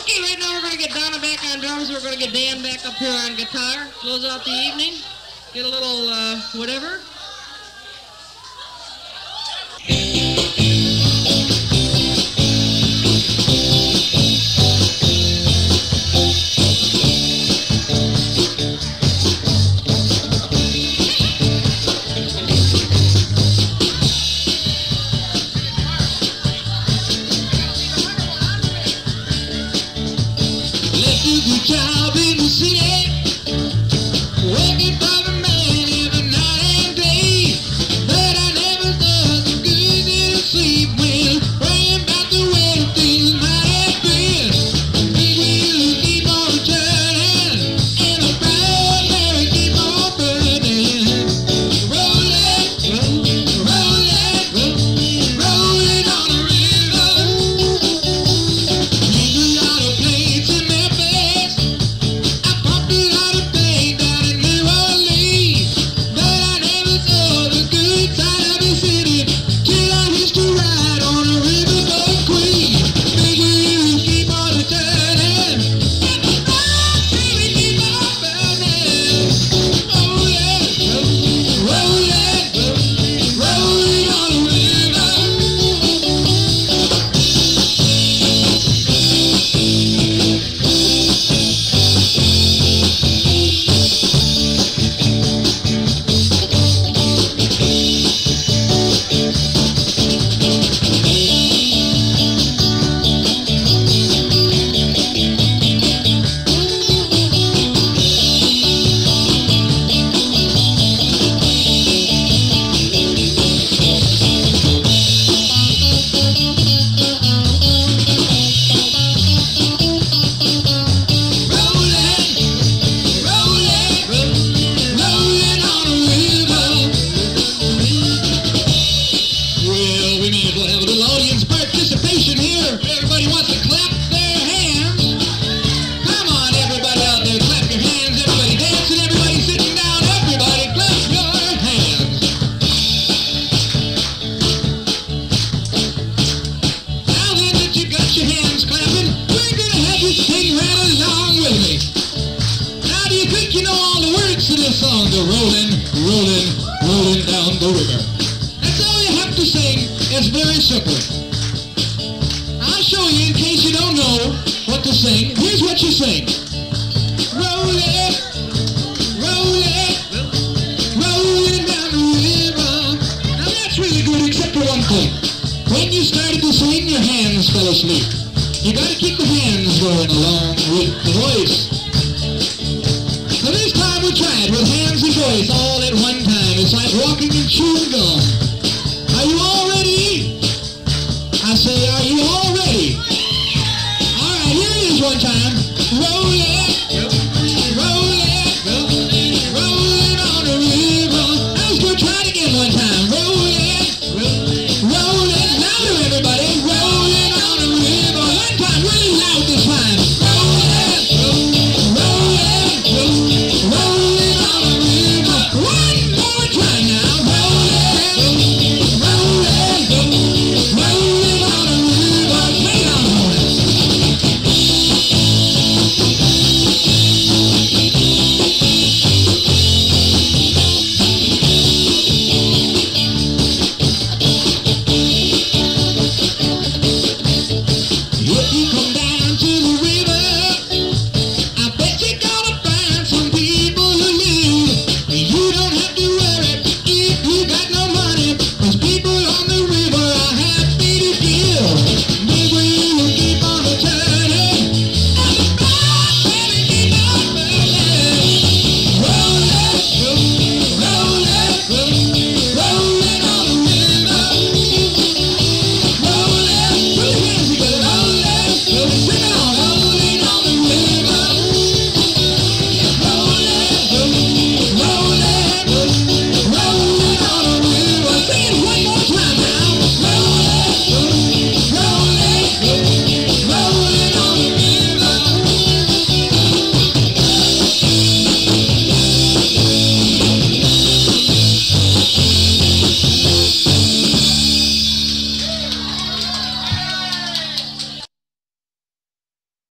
Okay, right now we're going to get Donna back on drums. We're going to get Dan back up here on guitar. Close out the evening. Get a little whatever. Job in the city, working for the man every night and day. But I never thought the good little sleep when praying about the way things might have been. Big wheels keep on turning, and the proud Mary keep on burning. Rolling, rolling, rolling, rolling on the river. Leave a lot of plates in Memphis. Everybody wants to clap their hands. Come on, everybody out there, clap your hands. Everybody dancing, everybody sitting down. Everybody clap your hands. Now then that you got your hands clapping, we're going to have you sing right along with me. Now do you think you know all the words to this song? The rolling, rolling, rolling down the river. That's all you have to sing. It's very simple. I'll show you in case you don't know what to sing. Here's what you sing. Rolling, rolling, rolling down the river. Now that's really good except for one thing. When you started to sing, your hands fell asleep. You got to keep the hands going along with the voice. So this time we tried with hands and voice all at one time. It's like walking and chewing gum. Are you all ready? I say, are you all ready? All right, here it is one time. Roll it.